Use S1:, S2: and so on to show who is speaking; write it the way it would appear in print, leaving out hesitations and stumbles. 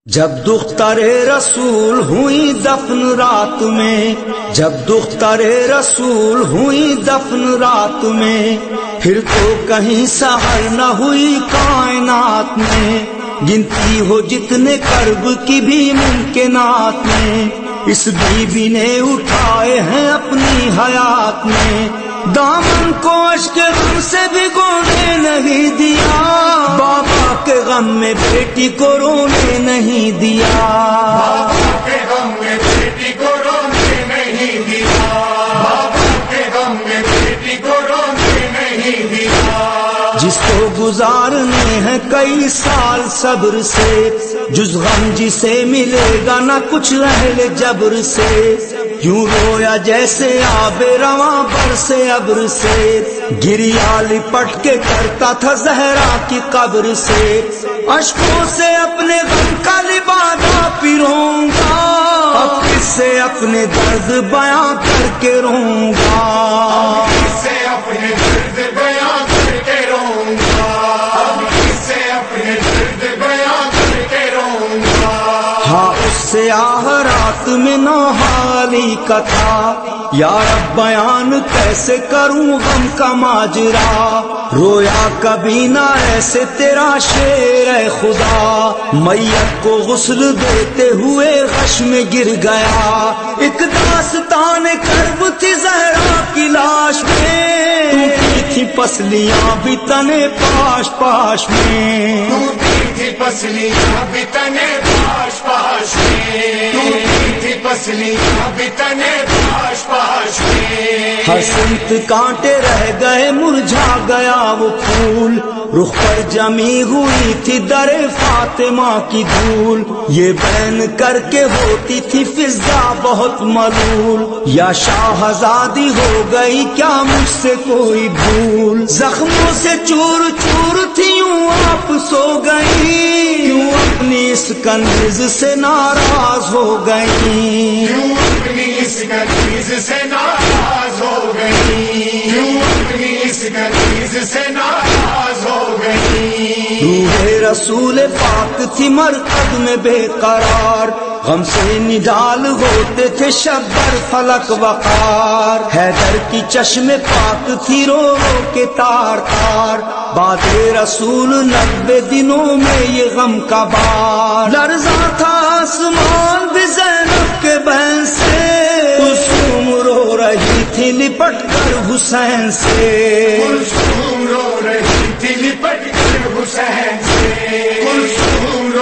S1: جب دختر رسول ہوئی دفن رات میں، جب دختر رسول ہوئی دفن رات میں، پھر تو کہیں سحر نہ ہوئی کائنات میں، گنتی ہو جتنے کرب کی بھی ممکنات میں، اس بی بی نے اٹھائے ہیں اپنی حیات میں، دامن کو اشک غم سے بھگونے نہیں دیا، بابا کے غم میں بیٹی کو رونے نہیں دیا،
S2: بابا کے غم میں بیٹی کو رونے نہیں دیا، بابا کے غم میں بیٹی کو رونے نہیں دیا۔
S1: جس کو گزارنے ہیں کئی سال صبر سے، جز غم جسے ملے گا نہ کچھ اہل جبر سے، یوں رویا جیسے آب رواں برسے ابر سے، گریا لپٹ کے کرتا تھا زہرا کی قبر سے، اشکوں سے اپنے غم کا لبادہ پیروں گا، اب کس سے اپنے درد بیاں کر کے روں گا،
S2: کس سے اپنے درد بیاں کر کے روں گا، اب کس سے اپنے درد بیاں کر کے روں گا۔
S1: ہاں اس سے آہ رات میں نوحالی کا تھا، یا رب بیان کیسے کروں غم کا ماجرا، رویا کبھی نہ ایسے تیرا شیر اے خدا، میت کو غسل دیتے ہوئے غش میں گر گیا، ایک داستان کرب تھی زہرا کی لاش میں، ٹوٹی تھی پسلیاں بھی تنے پاش پاش میں،
S2: ٹوٹی تھی پسلیاں بھی تنے پاش پاش میں، ٹوٹی تھی پسلیاں بھی تنے پاش پاش میں،
S1: ہر سمت کانٹے رہ گئے مرجھا گیا وہ پھول، رخ پر جمی ہوئی تھی در فاطمہ کی دھول، یہ بین کر کے ہوتی تھی فضا بہت ملول، یا شاہزادی ہو گئی کیا مجھ سے کوئی بھول، زخموں سے چور چور تھی یوں آپ سو گئی، کیوں اپنی اس کنیز سے ناراض ہو گئی،
S2: کیوں اپنی اس کنیز سے ناراض ہو گئی، کیوں اپنی اس کنیز سے ناراض ہو گئی۔
S1: روح رسول پاک تھی مرقد میں بے قرار، غم سے نڈال ہوتے تھے شبر فلک وقار، حیدر کی چشم پاک تھی رو رو کے تار تار، بعد رسول 90 دنوں میں یہ غم کا بار، لرزا تھا آسمان بھی زینب کے بہن سے، کلثوم رو رہی تھی لپٹ کر حسین سے،
S2: کلثوم رو رہی تھی لپٹ کر حسین سے، کلثوم